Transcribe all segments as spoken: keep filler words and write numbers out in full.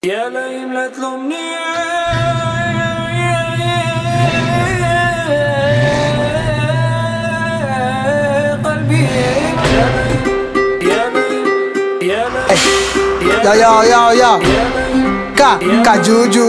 يا لئيم لا تلومني قلبي يا لئيم يا لئيم يا يا يا يا Ka, ka juju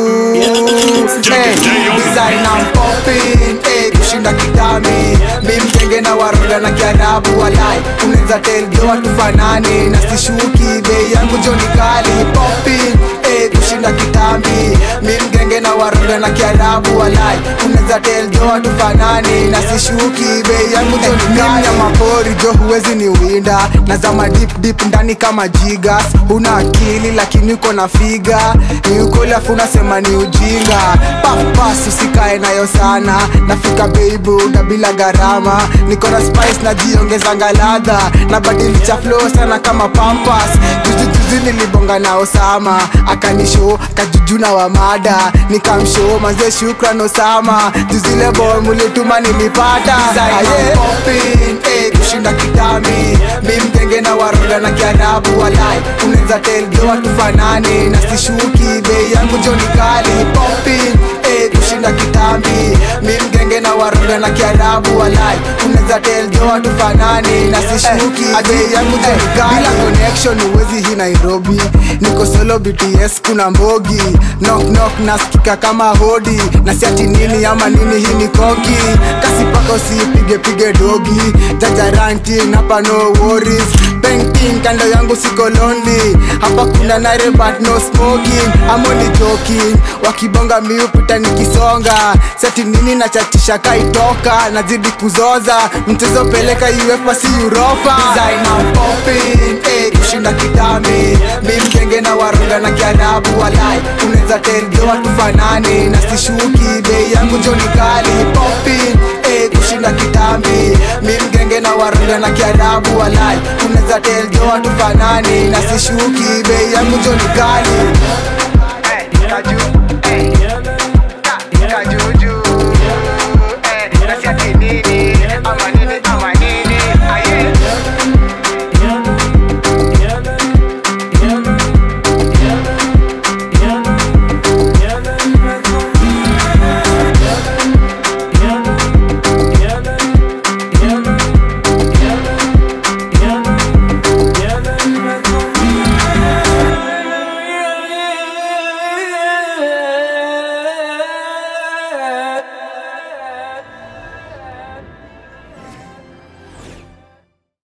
Hey, design I'm popping Hey, kushinda kitami Mi mtenge na waroga na kiarabu walai Uneza tell yo watu fanani Na sishuki, bei yangu joni kali Popping, hey, kushinda kitambi Mi mtenge na waroga na kiarabu walai Uneza tell yo watu fanani Na sishuki, bei yangu joni kali Mimi ya mapori jo huwezi ni winda Nazama deep deep ndani kama jigas Una akili lakini uko na figa ni ukoli afu unasema ni ujinga. Puff pass usikae nayo sana. Nafika beibuda bila gharama. Niko na spice na jiongeza ngaladha. Na badilisha flow sana kama pampas. Juzi juzi nilibonga na Osama. Akanishow kajujuna wa mada. Nikamshow mazee shukran Osama. Juzi le boy mulituma nilipata. Aye popping, eh kushinda kitami. Mi mtenge na waroga na kiarabu walai. Uneza tell yo watu fanani. Na sishuki bei yangu joni kali popping, eh kushinda kitambi. Mi mgenge na waroga na kiarabu walai. Uneza tell jo watu fanani. Na sishuki bei yangu joni kali. Bila connection uwezi hii Nairobi. Niko solo B T S kuna mbogi. Knock knock nasikika kama hodi. Na siati nini ama nini hii ni konki. Kasi paka usipige pige dogi. Jajaranti napa no worries. Painting kando yangu siko lonely. Hapa kuna nare but no smoking. I'm only joking. Wakibonga miu pita nikisonga. Seti nini na chatisha kaitoka. Nazidi kuzoza. Mchezo peleka U F A si Europa. Design I'm popping, eh kushinda kitami. Mi mtenge na waroga na kiarabu walai. Uneza tell yo watu fanani. Na sishuki bei yangu joni kali popping, eh kushinda kitambi. Mi mgenge na waroga na kiarabu walai. Uneza tell yo watu fanani. Na sishuki bei yangu joni kali. Hey,